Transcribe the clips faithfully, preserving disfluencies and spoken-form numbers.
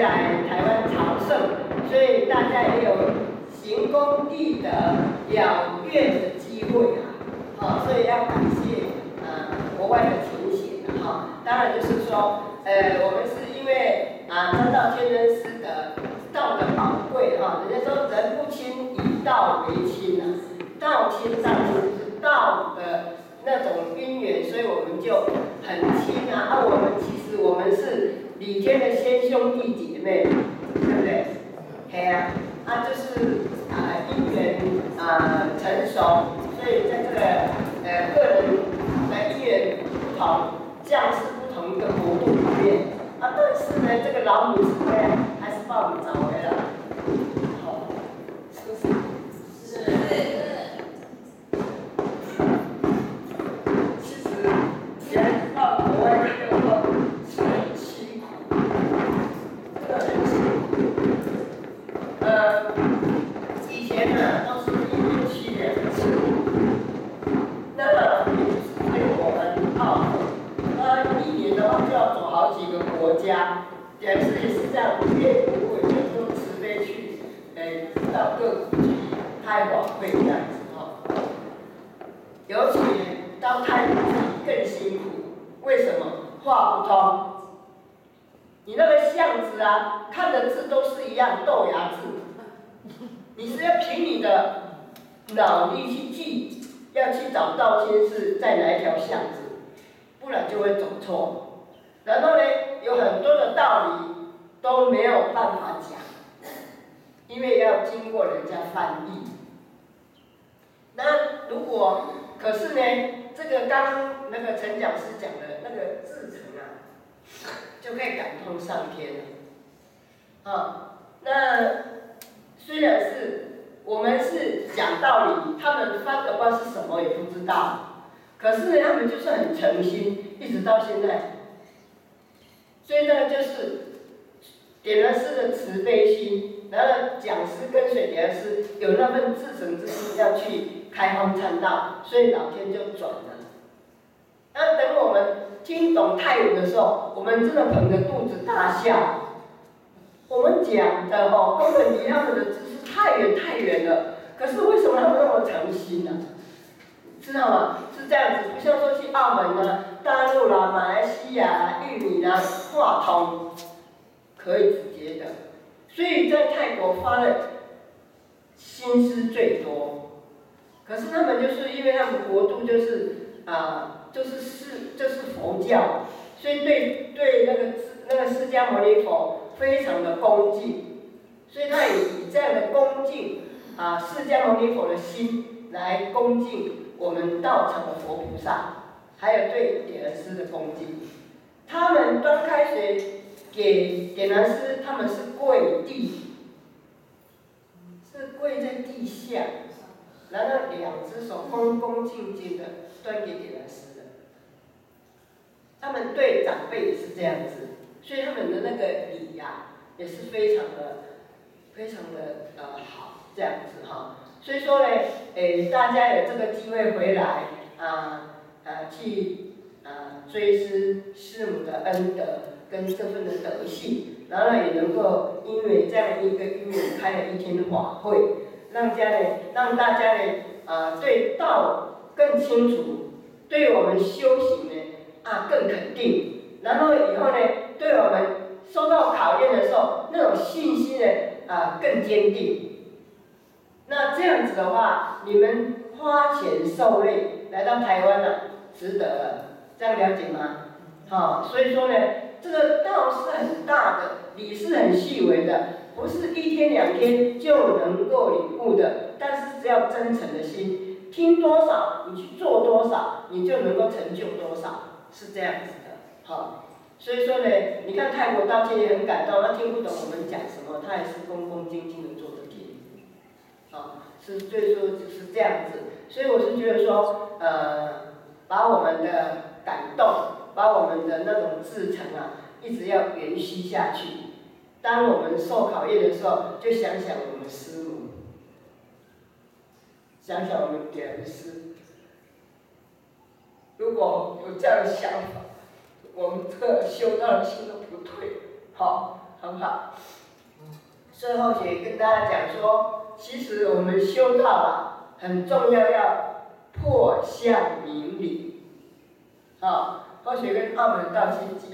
来台湾朝圣，所以大家也有行功立德、了愿的机会啊。哦，所以要感谢呃国外的情形啊。哈，当然就是说，呃，我们是因为啊沾到天人师的道的宝贵哈，人家说人不亲，以道为亲啊，道亲上就是道的那种因缘，所以我们就很亲啊。啊，我们其实我们是礼天的先兄弟姐妹，对不对？嘿啊，啊就是啊因缘啊成熟，所以在这个呃个人的因缘不同，降世不同的国度里面啊，但是呢，这个老母子呢还是把我们找回来，好，是不是？是。其实人到国外去以后是很辛苦，真的很辛苦。呃，以前呢都是一年去两次，那也就是对我们澳门，那一年的话就要走好几个国家，两次也是这样，越不会就都慈悲去，呃，到各国去开晚会这样子哈。尤其到泰国更辛苦，为什么？话不通。你那个巷子啊，看的字都是一样，豆芽字。你是要凭你的脑力去记，要去找道亲是在哪一条巷子，不然就会走错。然后呢，有很多的道理都没有办法讲，因为要经过人家翻译。那如果可是呢，这个刚那个陈讲师讲的那个至诚啊，就可以感通上天了。啊，那虽然是我们是讲道理，他们翻的不知道是什么也不知道，可是呢，他们就是很诚心，一直到现在。所以呢，就是点燃师的慈悲心，然后讲师跟随点燃师有那份至诚之心，要去开荒参道，所以老天就转了。那等我们听懂泰文的时候，我们真的捧着肚子大笑。我们讲的吼，根本离他们的知识太远太远了。可是为什么他们那么诚心呢？知道吗？是这样子，不像说去澳门啊、大陆啦、马来西亚啦、印尼啦，话通可以直接的。所以在泰国发的心思最多。可是他们就是因为他们国度就是啊、呃，就是是就是佛教，所以对对那个那个释迦牟尼佛非常的恭敬，所以他也以这样的恭敬啊释迦牟尼佛的心来恭敬我们道场的佛菩萨，还有对点燃师的恭敬。他们端开水给点燃师，他们是跪地，是跪在地下。然后两只手恭恭敬敬的端给点燃师的，他们对长辈也是这样子，所以他们的那个礼呀、啊、也是非常的、非常的呃好，这样子哈。所以说呢，诶，大家有这个机会回来啊啊去啊追思师母的恩德跟这份的德性，然后也能够因为这样一个因缘开了一天法会。让家呢，让大家呢，啊、呃，对道更清楚，对我们修行呢，啊更肯定，然后以后呢，对我们受到考验的时候，那种信心呢，啊、呃、更坚定。那这样子的话，你们花钱受累来到台湾了、啊，值得了，这样了解吗？好、哦，所以说呢，这个道是很大的，理是很细微的。不是一天两天就能够领悟的，但是只要真诚的心，听多少你去做多少，你就能够成就多少，是这样子的。好，所以说呢，你看泰国道歉也很感动，他听不懂我们讲什么，他也是恭恭敬敬的坐着听。好，是所以说就是这样子。所以我是觉得说，呃，把我们的感动，把我们的那种至诚啊，一直要延续下去。当我们受考验的时候，就想想我们师母，想想我们点燃师。如果有这样的想法，我们这个修道的心都不退。好， 好不好？最后也跟大家讲说，其实我们修道啊，很重要，要破相明理。啊，或许跟澳门道亲讲，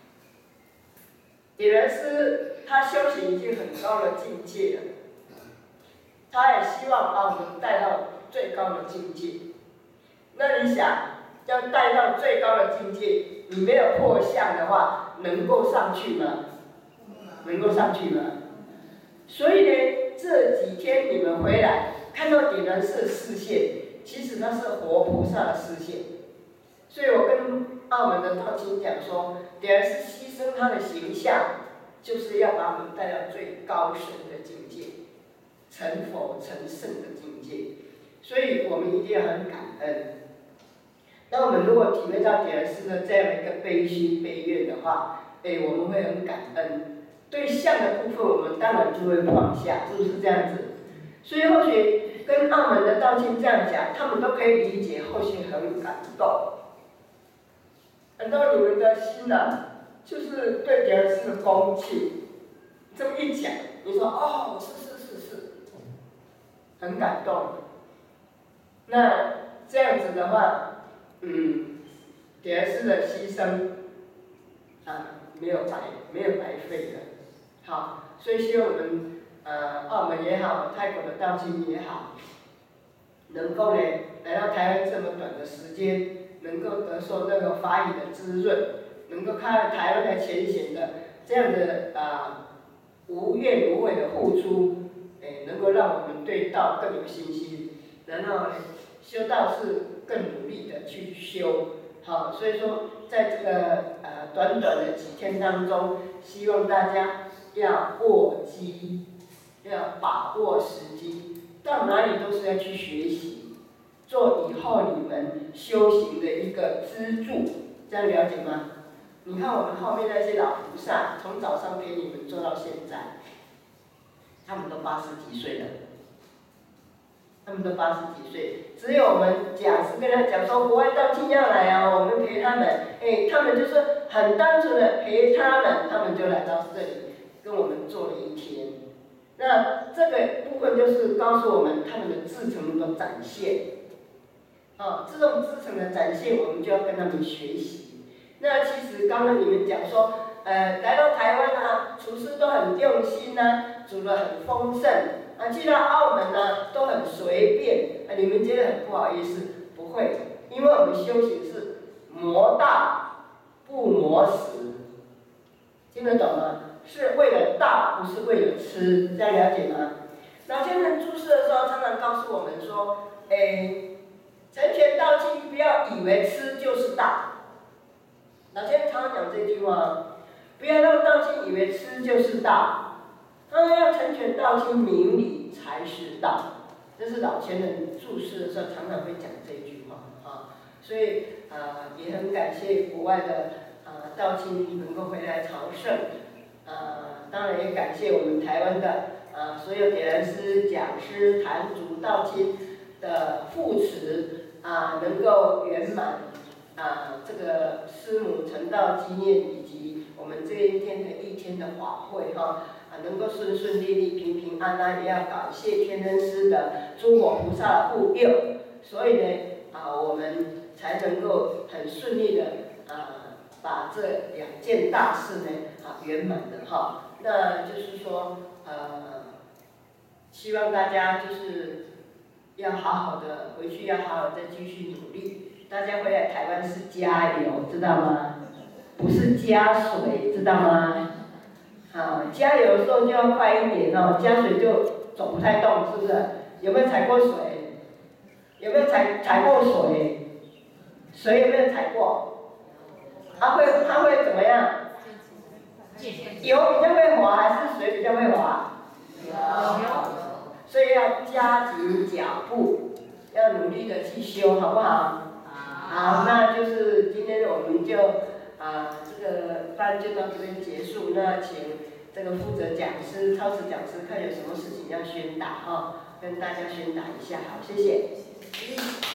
点人师他修行已经很高的境界了，他也希望把我们带到最高的境界。那你想，要带到最高的境界，你没有破相的话，能够上去吗？能够上去吗？所以呢，这几天你们回来看到点燃师的视线，其实那是活菩萨的视线。所以我跟澳门的道亲讲说，点燃师牺牲他的形象，就是要把我们带到最高深的境界，成佛成圣的境界。所以我们一定要很感恩。那我们如果体会到点燃师的这样的一个悲心悲愿的话，哎，我们会很感恩。对相的部分，我们当然就会放下，是不是这样子？所以或许跟澳门的道亲这样讲，他们都可以理解，或许很感动。很多你们的心呢、啊，就是对点燃师的恭敬。这么一讲，你说哦，是是是是，很感动。那这样子的话，嗯，点燃师的牺牲啊，没有白没有白费的。好，所以希望我们呃澳门也好，泰国的道亲也好，能够呢来到台湾这么短的时间，能够得受那个法语的滋润，能够看到台湾的前贤的这样的啊、呃、无怨无悔的付出，哎，能够让我们对道更有信心，然后呢修道是更努力的去修。好，所以说在这个呃短短的几天当中，希望大家要握机，要把握时机，到哪里都是要去学习，做以后你们修行的一个支柱，这样了解吗？你看我们后面那些老菩萨，从早上陪你们做到现在，他们都八十几岁了，他们都八十几岁，只有我们讲师跟他讲说国外道亲要来啊，我们陪他们，哎，他们就是很单纯的陪他们，他们就来到这里。跟我们做了一天，那这个部分就是告诉我们他们的至诚的展现，啊，这种至诚的展现，我们就要跟他们学习。那其实刚刚你们讲说，呃，来到台湾啊，厨师都很用心呐、啊，煮得很丰盛，啊，去到澳门呢、啊、都很随便，啊，你们觉得很不好意思？不会，因为我们修行是磨道不磨食，听得懂吗？是为了道，不是为了吃，这样了解吗？老先生注释的时候，常常告诉我们说，哎，成全道亲，不要以为吃就是道。老先生常常讲这句话，不要让道亲以为吃就是道，他要成全道亲明理才是道。这是老先生注释的时候常常会讲这句话啊，所以啊、呃、也很感谢国外的啊、呃、道亲能够回来朝圣。呃，当然也感谢我们台湾的呃所有点燃师、讲师、坛主、道亲的护持啊、呃，能够圆满啊、呃、这个师母成道纪念以及我们这一天的一天的法会哈啊，能够顺顺利利、平平安安，也要感谢天恩师的诸佛菩萨的护佑，所以呢啊、呃、我们才能够很顺利的啊。呃把这两件大事呢啊圆满的哈，那就是说呃，希望大家就是要好好的回去，要好好再继续努力。大家回来台湾是加油，知道吗？不是加水，知道吗？啊，加油的时候就要快一点哦，加水就走不太动，是不是？有没有踩过水？有没有踩踩过水？水有没有踩过？它会它会怎么样？油比较会滑还是水比较会滑？油。所以要加紧脚步，要努力的去修，好不好？好，那就是今天我们就啊、呃、这个班就到这边结束。那请这个负责讲师、超时讲师看有什么事情要宣达哈、哦，跟大家宣达一下。好，谢谢。